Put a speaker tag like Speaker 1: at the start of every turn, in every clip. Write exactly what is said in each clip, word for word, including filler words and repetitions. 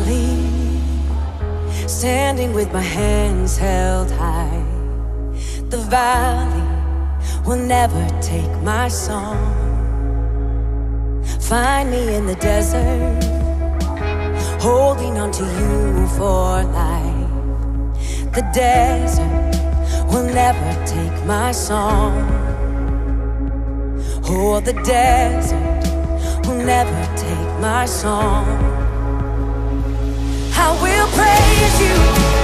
Speaker 1: valley, standing with my hands held high. The valley will never take my song. Find me in the desert, holding on to you for life. The desert will never take my song. Oh, the desert will never take my song. I will praise you,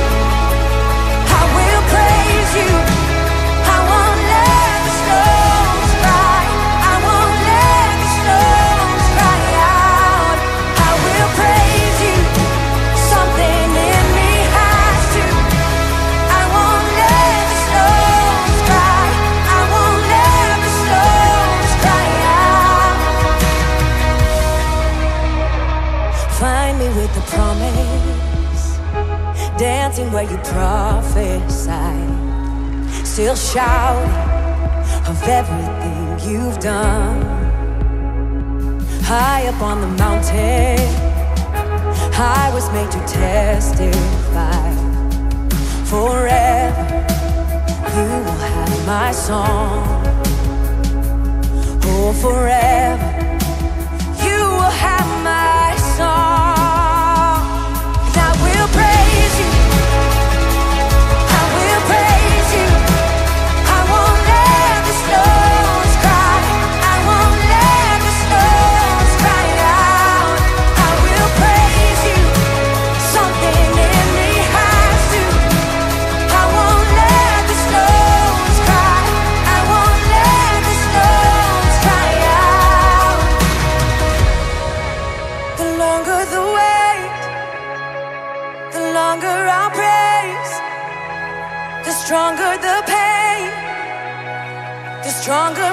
Speaker 1: I will praise you. I won't let the stones cry, I won't let the stones cry out. I will praise you, something in me has to. I won't let the stones cry, I won't let the stones cry out. Find me with the promise, dancing where you prophesied, still shouting of everything you've done. High up on the mountain, I was made to testify. Forever, you will have my song. Oh, forever, you will have my song. And I will praise you, I will praise you. I won't let the stones cry, I won't let the stones cry out. I will praise you, something in me has to. I won't let the stones cry, I won't let the stones cry out. The longer the wait, the longer I'll praise. The stronger the pain, the stronger